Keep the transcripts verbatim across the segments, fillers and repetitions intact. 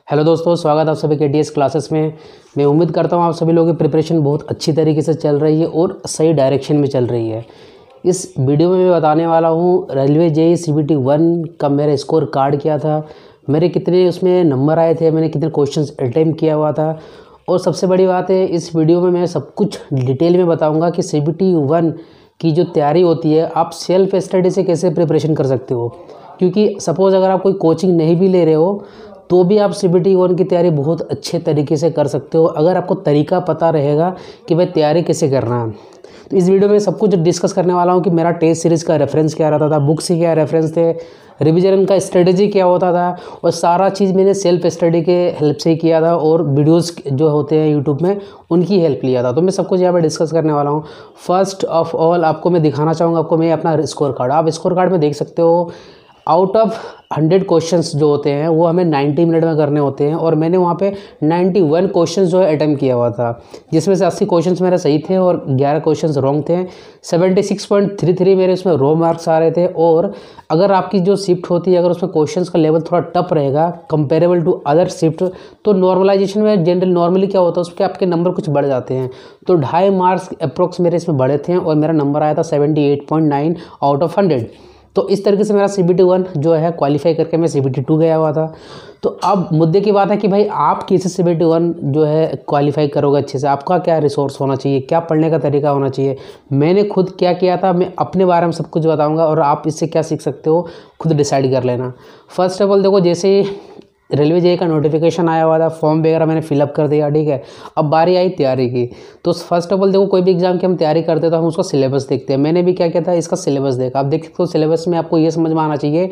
Hello दोस्तों, स्वागत है आप सभी के डी एस क्लासेस में। मैं उम्मीद करता हूँ आप सभी लोगों की प्रिपरेशन बहुत अच्छी तरीके से चल रही है और सही डायरेक्शन में चल रही है। इस वीडियो में मैं बताने वाला हूँ रेलवे जेईई सीबीटी वन का मेरा स्कोर कार्ड क्या था, मेरे कितने उसमें नंबर आए थे, मैंने कितने क्वेश्चंस अटेम्प्ट किया हुआ था। और सबसे बड़ी बात है, इस वीडियो में मैं सब कुछ डिटेल में बताऊँगा कि सीबीटी वन की जो तैयारी होती है आप सेल्फ स्टडी से कैसे प्रिपरेशन कर सकते हो। क्योंकि सपोज़ अगर आप कोई कोचिंग नहीं भी ले रहे हो तो भी आप सीबीटी वन की तैयारी बहुत अच्छे तरीके से कर सकते हो, अगर आपको तरीका पता रहेगा कि भाई तैयारी कैसे करना है। तो इस वीडियो में सब कुछ डिस्कस करने वाला हूँ कि मेरा टेस्ट सीरीज़ का रेफरेंस क्या रहता था, बुक से क्या रेफरेंस थे, रिविजन का स्ट्रेटजी क्या होता था, और सारा चीज़ मैंने सेल्फ स्टडी के हेल्प से ही किया था और वीडियोस जो होते हैं यूट्यूब में उनकी हेल्प लिया था। तो मैं सब कुछ यहाँ पर डिस्कस करने वाला हूँ। फर्स्ट ऑफ ऑल आपको मैं दिखाना चाहूँगा, आपको मैं अपना स्कोर कार्ड, आप स्कोर कार्ड में देख सकते हो आउट ऑफ हंड्रेड क्वेश्चंस जो होते हैं वो हमें नाइन्टी मिनट में करने होते हैं, और मैंने वहाँ पे नाइन्टी वन क्वेश्चंस जो है अटेम्प्ट किया हुआ था, जिसमें से अस्सी क्वेश्चंस मेरे सही थे और ग्यारह क्वेश्चंस रॉन्ग थे। Seventy six point three three मेरे उसमें रो मार्क्स आ रहे थे। और अगर आपकी जो शिफ्ट होती है, अगर उसमें क्वेश्चंस का लेवल थोड़ा टफ रहेगा कंपेरेबल टू अदर शिफ्ट, तो नॉर्मलाइजेशन में जनरल नॉर्मली क्या होता है उसके आपके नंबर कुछ बढ़ जाते हैं। तो ढाई मार्क्स अप्रोक्स मेरे इसमें बढ़े थे और मेरा नंबर आया था seventy eight point nine out of hundred. तो इस तरीके से मेरा सीबीटी वन जो है क्वालिफाई करके मैं सीबीटी टू गया हुआ था। तो अब मुद्दे की बात है कि भाई आप कैसे सीबीटी वन जो है क्वालिफाई करोगे अच्छे से, आपका क्या रिसोर्स होना चाहिए, क्या पढ़ने का तरीका होना चाहिए। मैंने खुद क्या किया था, मैं अपने बारे में सब कुछ बताऊंगा और आप इससे क्या सीख सकते हो खुद डिसाइड कर लेना। फर्स्ट ऑफ ऑल देखो, जैसे ही रेलवे जेईई का नोटिफिकेशन आया हुआ था, फॉर्म वगैरह मैंने फिलअप कर दिया, ठीक है। अब बारी आई तैयारी की। तो फर्स्ट ऑफ ऑल देखो, कोई भी एग्जाम की हम तैयारी करते हैं तो हम उसका सिलेबस देखते हैं। मैंने भी क्या किया था, इसका सिलेबस देखा। आप देख सकते हो सिलेबस में आपको ये समझ में आना चाहिए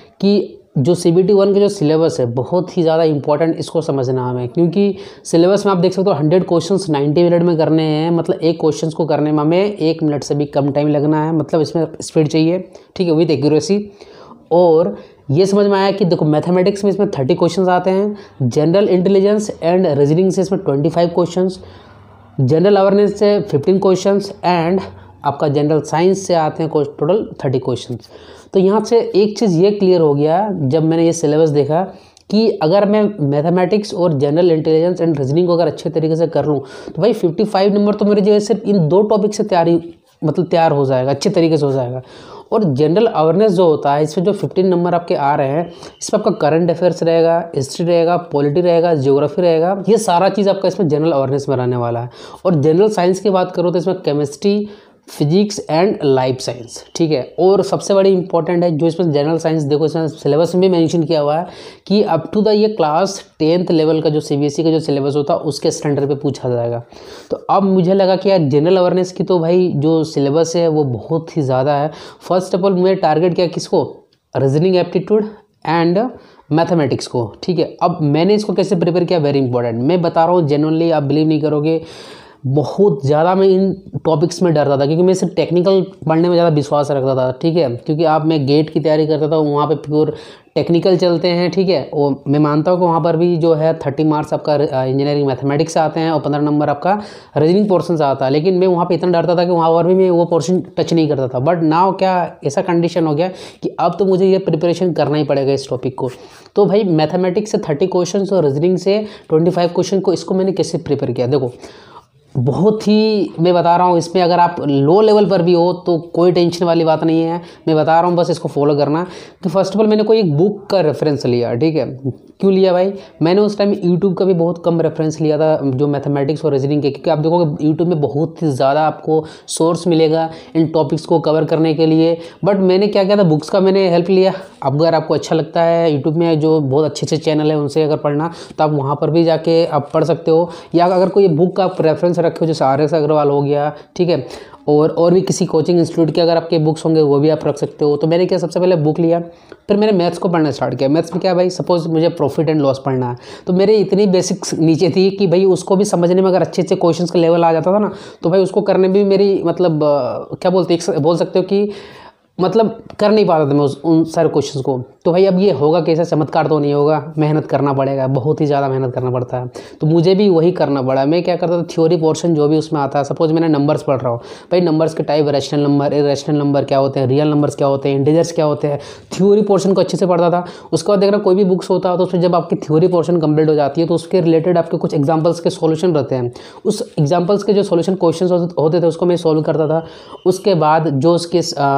कि जो सीबीटी वन का जो सिलेबस है बहुत ही ज़्यादा इंपॉर्टेंट, इसको समझना हमें। क्योंकि सिलेबस में आप देख सकते हो हंड्रेड क्वेश्चंस नाइन्टी मिनट में करने हैं, मतलब एक क्वेश्चन को करने में हमें एक मिनट से भी कम टाइम लगना है, मतलब इसमें स्पीड चाहिए, ठीक है, विद एक्यूरेसी। और ये समझ में आया कि देखो मैथमेटिक्स में इसमें थर्टी क्वेश्चंस आते हैं, जनरल इंटेलिजेंस एंड रीजनिंग से इसमें twenty five questions, general awareness से फिफ्टीन क्वेश्चंस, एंड आपका जनरल साइंस से आते हैं टोटल थर्टी क्वेश्चंस। तो यहाँ से एक चीज़ ये क्लियर हो गया जब मैंने ये सिलेबस देखा कि अगर मैं मैथमेटिक्स और जनरल इंटेलिजेंस एंड रीजनिंग को अगर अच्छे तरीके से कर लूँ तो भाई फिफ्टी फाइव नंबर तो मेरे जो है सिर्फ इन दो टॉपिक से तैयारी मतलब तैयार हो जाएगा, अच्छे तरीके से हो जाएगा। और जनरल अवेयरनेस जो होता है इसमें जो फिफ्टीन नंबर आपके आ रहे हैं, इसमें आपका करंट अफेयर्स रहेगा, हिस्ट्री रहेगा, पॉलिटी रहेगा, ज्योग्राफी रहेगा, ये सारा चीज़ आपका इसमें जनरल अवेयरनेस में रहने वाला है। और जनरल साइंस की बात करो तो इसमें chemistry, physics and life science, ठीक है। और सबसे बड़ी इंपॉर्टेंट है जो इसमें जनरल साइंस, देखो इसमें सिलेबस में भी मेंशन किया हुआ है कि अप टू द ये क्लास टेंथ लेवल का जो सीबीएसई का जो सिलेबस होता है उसके स्टैंडर्ड पे पूछा जाएगा। तो अब मुझे लगा कि यार जनरल अवेयरनेस की तो भाई जो सिलेबस है वो बहुत ही ज़्यादा है। फर्स्ट ऑफ ऑल मैं टारगेट किया किसको, रीजनिंग एप्टीट्यूड एंड मैथमेटिक्स को, ठीक है। अब मैंने इसको कैसे प्रिपेयर किया, वेरी इंपॉर्टेंट मैं बता रहा हूँ, जेन्युइनली आप बिलीव नहीं करोगे, बहुत ज़्यादा मैं इन टॉपिक्स में डरता था क्योंकि मैं सिर्फ टेक्निकल पढ़ने में ज़्यादा विश्वास रखता था, ठीक है। क्योंकि आप मैं गेट की तैयारी करता था, वहाँ पे प्योर टेक्निकल चलते हैं, ठीक है। वो मैं मानता हूँ कि वहाँ पर भी जो है थर्टी मार्क्स आपका इंजीनियरिंग मैथमेटिक्स से आते हैं और पंद्रह नंबर आपका रीजनिंग पोर्शन से आता है। लेकिन मैं वहाँ पे इतना डरता था कि वहाँ पर भी मैं वो पोर्शन टच नहीं करता था। बट नाउ क्या ऐसा कंडीशन हो गया कि अब तो मुझे ये प्रिपरेशन करना ही पड़ेगा इस टॉपिक को। तो भाई मैथमेटिक्स से थर्टी क्वेश्चन और रीजनिंग से ट्वेंटी फाइव क्वेश्चन को, इसको मैंने कैसे प्रिपेयर किया, देखो बहुत ही मैं बता रहा हूँ। इसमें अगर आप लो लेवल पर भी हो तो कोई टेंशन वाली बात नहीं है, मैं बता रहा हूँ, बस इसको फॉलो करना। तो फर्स्ट ऑफ ऑल मैंने कोई एक बुक का रेफरेंस लिया, ठीक है। क्यों लिया भाई, मैंने उस टाइम यूट्यूब का भी बहुत कम रेफरेंस लिया था जो मैथमेटिक्स और रीजनिंग के, क्योंकि आप देखोगे यूट्यूब में बहुत ही ज़्यादा आपको सोर्स मिलेगा इन टॉपिक्स को कवर करने के लिए। बट मैंने क्या किया था, बुक्स का मैंने हेल्प लिया। अब अगर आपको अच्छा लगता है यूट्यूब में जो बहुत अच्छे अच्छे चैनल है उनसे अगर पढ़ना, तो आप वहाँ पर भी जाके आप पढ़ सकते हो। या अगर कोई बुक का रेफरेंस रखे हो जैसे आर एस अग्रवाल हो गया, ठीक है, और और भी किसी कोचिंग इंस्टीट्यूट के अगर आपके बुक्स होंगे वो भी आप रख सकते हो। तो मैंने क्या, सबसे पहले बुक लिया, फिर मैंने मैथ्स को पढ़ना स्टार्ट किया। मैथ्स में क्या भाई, सपोज मुझे प्रॉफिट एंड लॉस पढ़ना है तो मेरे इतनी बेसिक्स नीचे थी कि भाई उसको भी समझने में अगर अच्छे अच्छे क्वेश्चंस का लेवल आ जाता था ना, तो भाई उसको करने में भी मेरी मतलब क्या बोलते बोल सकते हो कि मतलब कर नहीं पाता था मैं उस उन सारे क्वेश्चंस को। तो भाई अब ये होगा कैसा, चमत्कार तो नहीं होगा, मेहनत करना पड़ेगा, बहुत ही ज़्यादा मेहनत करना पड़ता है। तो मुझे भी वही करना पड़ा। मैं क्या करता था, थ्योरी पोर्शन जो भी उसमें आता है, सपोज मैंने नंबर्स पढ़ रहा हूँ, भाई नंबर्स के type, rational number, irrational number क्या होते हैं, रियल नंबर्स क्या होते हैं, इंटीजर्स क्या होते हैं, थ्योरी पोर्शन को अच्छे से पढ़ता था। उसके बाद देखना कोई भी बुक्स होता है तो उसमें जब आपकी थ्योरी पोर्शन कंप्लीट हो जाती है तो उसके रिलेटेड आपके कुछ एग्जाम्पल्स के सॉल्यूशन रहते हैं। उस एग्जाम्पल्स के जो सॉल्यूशन क्वेश्चन होते थे उसको मैं सॉल्व करता था। उसके बाद जो उसके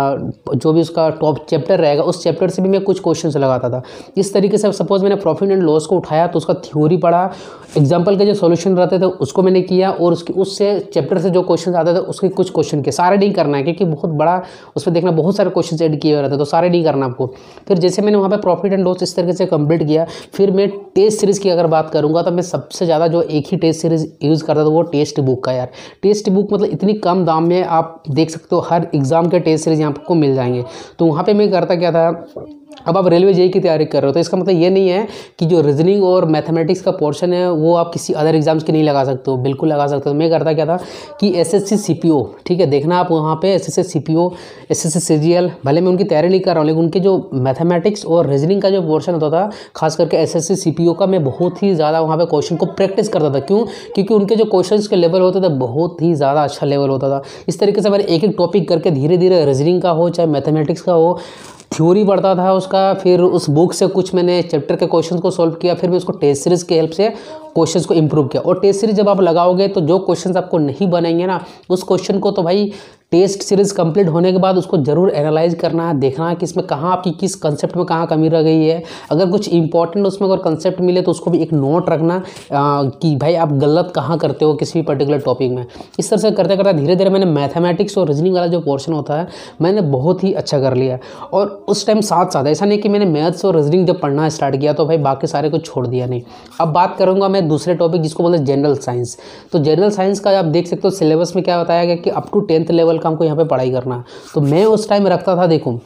जो भी उसका टॉप चैप्टर रहेगा उस चैप्टर से भी मैं कुछ क्वेश्चन लगाता था। इस तरीके से सपोज मैंने प्रॉफिट एंड लॉस को उठाया तो उसका थ्योरी पढ़ा, एग्जाम्पल के जो सॉल्यूशन रहते थे उसको मैंने किया, और उसके उससे चैप्टर से जो क्वेश्चन आते थे उसके कुछ क्वेश्चन के, सारे नहीं करना है क्योंकि बहुत बड़ा उसमें देखना बहुत सारे क्वेश्चन ऐड किए हुए रहते, तो सारे नहीं करना आपको। फिर जैसे मैंने वहाँ पे प्रॉफिट एंड लॉस इस तरीके से कंप्लीट किया। फिर मैं टेस्ट सीरीज़ की अगर बात करूँगा तो मैं सबसे ज़्यादा जो एक ही टेस्ट सीरीज़ यूज़ करता था वो टेस्ट बुक का। यार टेस्ट बुक मतलब इतनी कम दाम में आप देख सकते हो हर एग्ज़ाम के टेस्ट सीरीज़ यहाँ आपको मिल जाएंगे। तो वहाँ पे मैं करता क्या था, अब आप रेलवे जेई की तैयारी कर रहे हो तो इसका मतलब ये नहीं है कि जो रीजनिंग और मैथमेटिक्स का पोर्शन है वो आप किसी अदर एग्जाम्स के नहीं लगा सकते हो, बिल्कुल लगा सकते हो। मैं करता क्या था कि एसएससी सीपीओ, ठीक है, देखना आप वहाँ पे एसएससी सीपीओ, एसएससी सीजीएल, भले मैं उनकी तैयारी नहीं कर रहा हूँ लेकिन उनके जो मैथमेटिक्स और रीजनिंग का जो पोर्शन होता था खास करके एसएससी सीपीओ का, मैं बहुत ही ज़्यादा वहाँ पे क्वेश्चन को प्रैक्टिस करता था। क्यों? क्योंकि उनके जो क्वेश्चन के लेवल होते थे बहुत ही ज़्यादा अच्छा लेवल होता था। इस तरीके से मैंने एक एक टॉपिक करके धीरे धीरे रीजनिंग का हो चाहे मैथमेटिक्स का हो, थ्योरी पढ़ता था उसका, फिर उस बुक से कुछ मैंने चैप्टर के क्वेश्चंस को सॉल्व किया, फिर मैं उसको टेस्ट सीरीज़ की हेल्प से क्वेश्चंस को इंप्रूव किया। और टेस्ट सीरीज जब आप लगाओगे तो जो क्वेश्चंस आपको नहीं बनेंगे ना, उस क्वेश्चन को तो भाई टेस्ट सीरीज कंप्लीट होने के बाद उसको जरूर एनालाइज करना है, देखना है कि इसमें कहाँ आपकी किस कंसेप्ट में कहाँ कमी रह गई है। अगर कुछ इंपॉर्टेंट उसमें अगर कंसेप्ट मिले तो उसको भी एक नोट रखना आ, कि भाई आप गलत कहाँ करते हो किसी भी पर्टिकुलर टॉपिक में। इस तरह से करते करते धीरे धीरे मैंने मैथमेटिक्स और रीजनिंग वाला जो पोर्शन होता है मैंने बहुत ही अच्छा कर लिया। और उस टाइम साथ साथ ऐसा नहीं कि मैंने मैथ्स और रीजनिंग जब पढ़ना स्टार्ट किया तो भाई बाकी सारे को छोड़ दिया नहीं। अब बात करूँगा मैं दूसरे टॉपिक जिसको बोलते हैं जनरल साइंस। तो जनरल साइंस का आप देख सकते हो सिलेबस में क्या बताया गया कि अप टू टेंथ लेवल का हमको यहाँ पे पढ़ाई करना है। तो मैं उस टाइम रखता था, देखो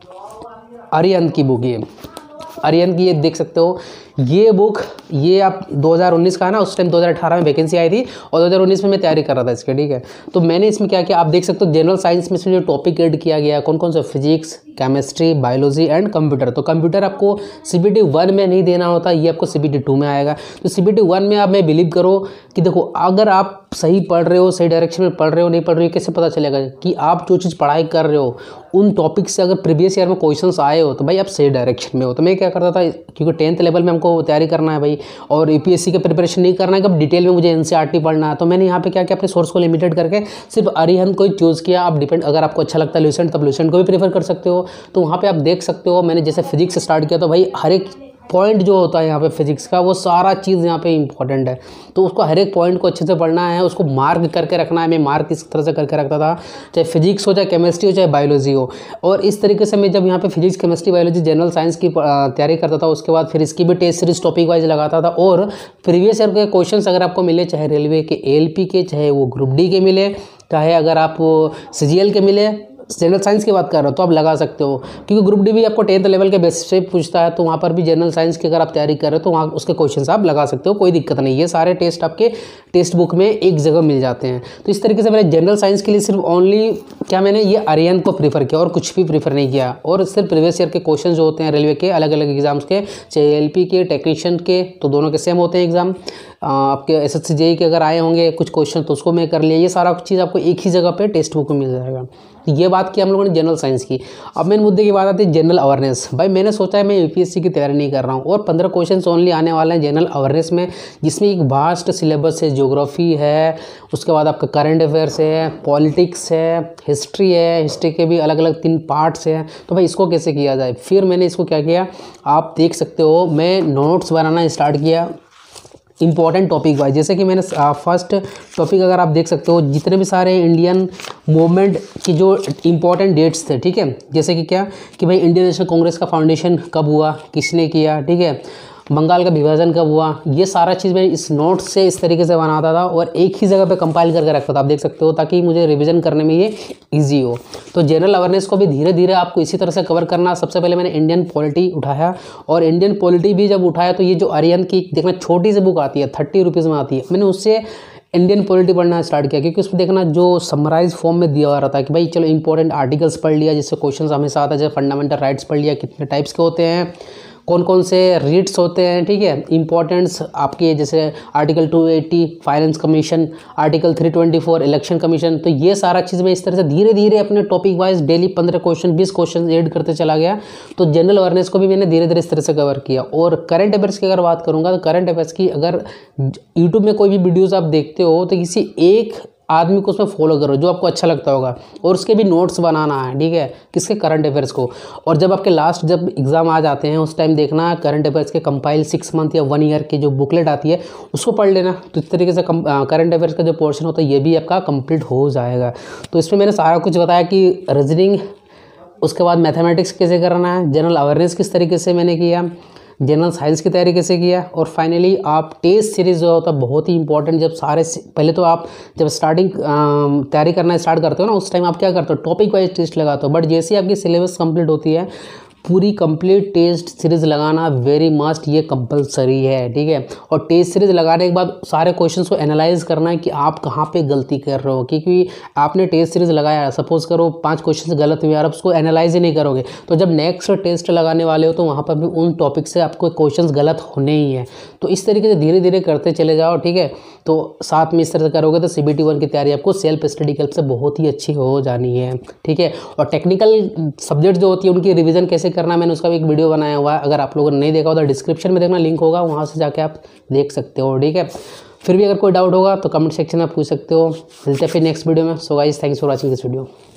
आर्यन की बुक, ये आर्यन की ये देख सकते हो, ये बुक ये आप दो हज़ार उन्नीस का है ना, उस टाइम दो हज़ार अठारह में वैकेंसी आई थी और दो हज़ार उन्नीस में मैं तैयारी कर रहा था इसके, ठीक है। तो मैंने इसमें क्या किया आप देख सकते हो, जनरल साइंस में इसमें जो टॉपिक ऐड किया गया कौन कौन से, physics, chemistry, biology and computer. तो कंप्यूटर आपको सीबीटी वन में नहीं देना होता, ये आपको सीबीटी टू में आएगा। तो सीबीटी वन में आप मैं बिलीव करो कि देखो अगर आप सही पढ़ रहे हो, सही डायरेक्शन में पढ़ रहे हो, नहीं पढ़ रहे हो, कैसे पता चलेगा कि आप जो चीज़ पढ़ाई कर रहे हो उन टॉपिक से अगर प्रीवियस ईयर में क्वेश्चंस आए हो तो भाई आप सही डायरेक्शन में हो। तो मैं क्या करता था, क्योंकि टेंथ लेवल में हमको तैयारी करना है भाई और यूपीएससी की प्रिपरेशन नहीं करना है कि अब डिटेल में मुझे एनसीईआरटी पढ़ना है, तो मैंने यहाँ पे क्या किया अपने सोर्स को लिमिटेड करके सिर्फ अरिहंत को ही चूज़ किया। आप डिपेंड, अगर आपको अच्छा लगता है लुसेंट तब लुसेंट को भी प्रेफर कर सकते हो। तो वहाँ पे आप देख सकते हो मैंने जैसे फिजिक्स स्टार्ट किया तो भाई हर एक पॉइंट जो होता है यहाँ पे फिजिक्स का वो सारा चीज़ यहाँ पे इंपॉर्टेंट है, तो उसको हर एक पॉइंट को अच्छे से पढ़ना है, उसको मार्क करके रखना है। मैं मार्क इस तरह से करके रखता था, चाहे फिजिक्स हो, चाहे केमिस्ट्री हो, चाहे बायोलॉजी हो। और इस तरीके से मैं जब यहाँ पे physics, chemistry, biology, general science की तैयारी करता था, उसके बाद फिर इसकी भी टेस्ट सीरीज टॉपिक वाइज लगाता था। और प्रीवियस ईयर के क्वेश्चन अगर आपको मिले, चाहे रेलवे के, एएलपी के, चाहे वो ग्रुप डी के मिले, चाहे अगर आप सीजीएल के मिले, जनरल साइंस की बात कर रहे हो तो आप लगा सकते हो, क्योंकि ग्रुप डी भी आपको टेंथ लेवल के बेसिस से पूछता है। तो वहाँ पर भी जनरल साइंस की अगर आप तैयारी कर रहे हो तो वहाँ उसके क्वेश्चंस आप लगा सकते हो, कोई दिक्कत नहीं। ये सारे टेस्ट आपके टेक्स्ट बुक में एक जगह मिल जाते हैं। तो इस तरीके से मैंने जनरल साइंस के लिए सिर्फ ओनली क्या मैंने ये आर्यन को प्रीफर किया और कुछ भी प्रीफर नहीं किया। और सिर्फ प्रीवियस ईयर के क्वेश्चन जो होते हैं रेलवे के अलग अलग एग्जाम्स के, चाहे एल पी के, टेक्नीशियन के, तो दोनों के सेम होते हैं एग्जाम। आपके एस एस सी जेई के अगर आए होंगे कुछ क्वेश्चन तो उसको मैं कर लिया। ये सारा चीज़ आपको एक ही जगह पे टेक्स्ट बुक में मिल जाएगा। तो ये बात की हम लोगों ने जनरल साइंस की। अब मेन मुद्दे की बात आती है जनरल अवेयरनेस। भाई मैंने सोचा है मैं यूपीएससी की तैयारी नहीं कर रहा हूँ और पंद्रह क्वेश्चन ओनली आने वाले हैं जनरल अवेयरनेस में, जिसमें एक वास्ट सिलेबस है, ज्योग्राफी है, उसके बाद आपका करंट अफेयर्स है, पॉलिटिक्स है, हिस्ट्री है, हिस्ट्री के भी अलग अलग तीन पार्ट्स हैं। तो भाई इसको कैसे किया जाए, फिर मैंने इसको क्या किया आप देख सकते हो, मैं नोट्स बनाना स्टार्ट किया इंपॉर्टेंट टॉपिक वाइज। जैसे कि मैंने फर्स्ट टॉपिक अगर आप देख सकते हो, जितने भी सारे इंडियन मूवमेंट की जो इंपॉर्टेंट डेट्स थे, ठीक है, जैसे कि क्या कि भाई इंडियन नेशनल कांग्रेस का फाउंडेशन कब हुआ, किसने किया, ठीक है, बंगाल का विभाजन कब हुआ, ये सारा चीज़ मैं इस नोट से इस तरीके से बनाता था और एक ही जगह पे कंपाइल करके रखता था, आप देख सकते हो, ताकि मुझे रिवीजन करने में ये इजी हो। तो जनरल अवेयरनेस को भी धीरे धीरे आपको इसी तरह से कवर करना। सबसे पहले मैंने इंडियन पॉलिटी उठाया और इंडियन पॉलिटी भी जब उठाया तो ये जो आर्यन की देखना छोटी सी बुक आती है, थर्टी रुपीज़ में आती है, मैंने उससे इंडियन पॉलिटी पढ़ना स्टार्ट किया, क्योंकि उसमें देखना जो समराइज फॉर्म में दिया हुआ रहता है कि भाई चलो इंपॉर्टेंट आर्टिकल्स पढ़ लिया, जिससे क्वेश्चंस हमेशा आता है, जैसे फंडामेंटल राइट्स पढ़ लिया, कितने टाइप्स के होते हैं, कौन कौन से रीट्स होते हैं, ठीक है, इंपॉर्टेंस आपके जैसे article two eighty finance commission, article three twenty four election commission. तो ये सारा चीज़ मैं इस तरह से धीरे धीरे अपने टॉपिक वाइज डेली पंद्रह क्वेश्चन बीस क्वेश्चन ऐड करते चला गया। तो जनरल अवेयरनेस को भी मैंने धीरे धीरे इस तरह से कवर किया। और करंट अफेयर्स की अगर बात करूँगा तो करंट अफेयर्स की अगर यूट्यूब में कोई भी वीडियोज़ आप देखते हो तो किसी एक आदमी को उसमें फॉलो करो जो आपको अच्छा लगता होगा, और उसके भी नोट्स बनाना है, ठीक है, किसके, करंट अफेयर्स को। और जब आपके लास्ट जब एग्ज़ाम आ जाते हैं उस टाइम देखना करंट अफेयर्स के कंपाइल सिक्स मंथ या वन ईयर की जो बुकलेट आती है उसको पढ़ लेना। तो इस तरीके से करंट अफेयर्स का जो पोर्शन होता है ये भी आपका कंप्लीट हो जाएगा। तो इसमें मैंने सारा कुछ बताया कि रीजनिंग, उसके बाद मैथमेटिक्स कैसे करना है, जनरल अवेयरनेस किस तरीके से मैंने किया, जनरल साइंस की तैयारी कैसे किया, और फाइनली आप टेस्ट सीरीज़ जो होता है बहुत ही इंपॉर्टेंट। जब सारे पहले तो आप जब स्टार्टिंग तैयारी करना स्टार्ट करते हो ना उस टाइम आप क्या करते हो, टॉपिक वाइज टेस्ट लगाते हो, बट जैसे ही आपकी सिलेबस कंप्लीट होती है पूरी कंप्लीट टेस्ट सीरीज़ लगाना वेरी मस्ट, ये कंपलसरी है, ठीक है। और टेस्ट सीरीज़ लगाने के बाद सारे क्वेश्चंस को एनालाइज करना है कि आप कहाँ पे गलती कर रहे हो, क्योंकि आपने टेस्ट सीरीज़ लगाया, सपोज करो पांच क्वेश्चन गलत हुए और आप उसको एनालाइज ही नहीं करोगे, तो जब नेक्स्ट टेस्ट लगाने वाले हो तो वहाँ पर भी उन टॉपिक से आपको क्वेश्चन गलत होने ही है। तो इस तरीके से धीरे धीरे करते चले जाओ, ठीक है। तो साथ में इस तरह से करोगे तो सी बी टी वन की तैयारी आपको सेल्फ स्टडी के हेल्प से बहुत ही अच्छी हो जानी है, ठीक है। और टेक्निकल सब्जेक्ट जो होती है उनकी रिवीजन कैसे करना, मैंने उसका भी एक वीडियो बनाया हुआ है, अगर आप लोगों ने नहीं देखा हो तो डिस्क्रिप्शन में देखना, लिंक होगा, वहाँ से जाके आप देख सकते हो, ठीक है। फिर भी अगर कोई डाउट होगा तो कमेंट सेक्शन में पूछ सकते हो। मिलते हैं फिर नेक्स्ट वीडियो में। So guys, thanks for watching this video.